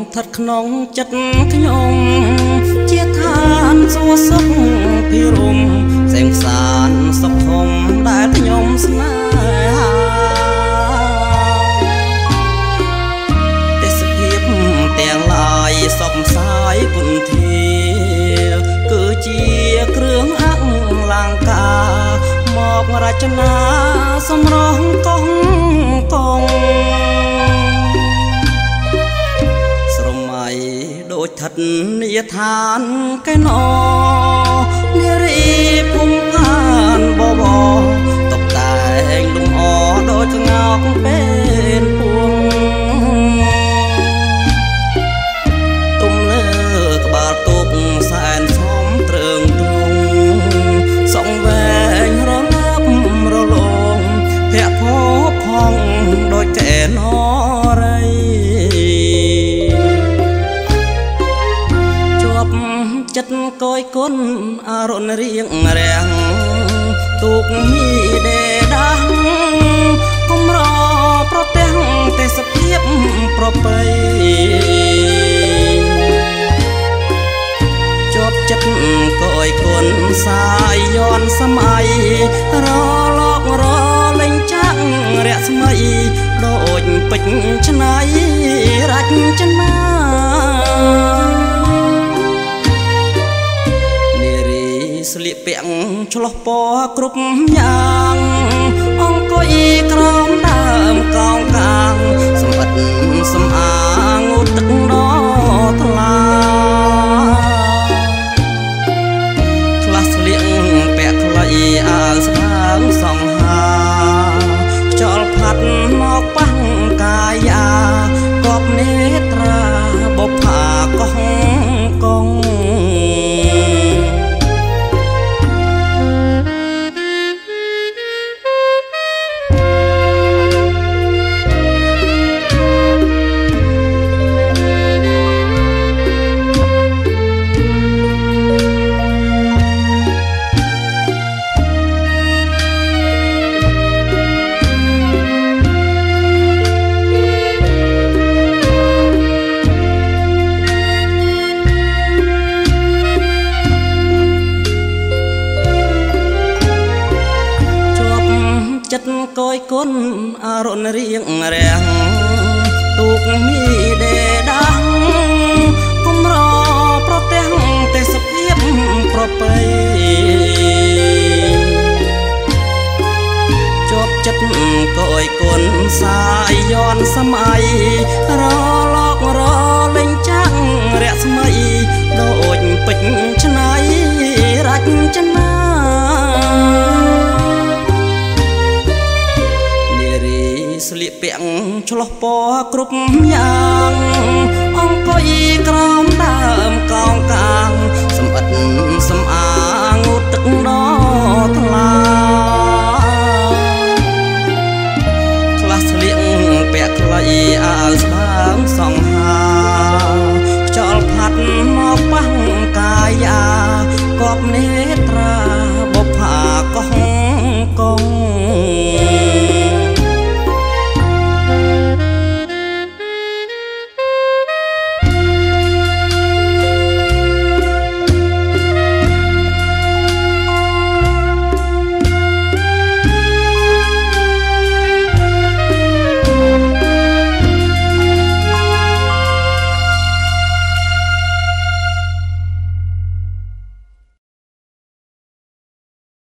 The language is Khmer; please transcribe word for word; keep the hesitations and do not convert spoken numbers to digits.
ថិតក្នុងចិត្តខ្ញុំជាឋានសួគ៌សុខភិរមសេងសានសុខធំដែលខ្ញុំស្នេហាទេសភាពទាំងឡាយសពសាយគុណធាគឺជាគ្រឿងអលង្ការមករចនាសម្រងកងកងស្រមៃដូចថិតនិយឋានកែណនារីភូមិខានបបតបតែងលំអដូចក្ងោកពេលពួងទុំលើក្បាលទុកសែនសំត្រឹងទ្រង់សងវែងរលាប់រលងធាក់ភពផងដូចកែណរីជាប់ចិត្តកយគុណអរុណរៀងរាំងទូកមីដេដាំងគំរប្រទាំងទេសភាពប្រពៃជាប់ចិត្តកយគុណសាយយន់សម័យរលករលេងចាក់រស្មីដូចពេជ្រឆ្នៃរចនាស្លៀកពាក់ឆ្លោះពណ៌គ្រប់យ៉ាងអង្គុយក្រោមដើមកោងកាងសម្បត្តិសម្អាងឧទឹកណថ្លាខ្លះស្លៀកពាក់ខ្លីអាលស្បាងសង្ហាខ្យល់ផាត់មកប៉ះកាយាកប់នេត្រាបុប្ផាកោះកងចិត្តកយគុណអរុណរៀងរាំងទូកមីដេដាំងគំរប្រទាំងទេសភាពប្រពៃជាប់ចិត្តកយគុណសាយយន់សម័យរលករលេងចាក់រស្មីដូចពេជ្រឆ្នៃរចនាស្លៀកពាក់ឆ្លោះពណ៌គ្រប់យ៉ាងអង្គុយក្រោមដើមកោងកាងសម្បត្តិសម្អាងឧទឹកណថ្លាខ្លះស្លៀកពាក់ខ្លីអាវស្បាងសង្ហាខ្យល់ផាត់មកប៉ះកាយាកប់នេត្រាបុប្ផាកោះកង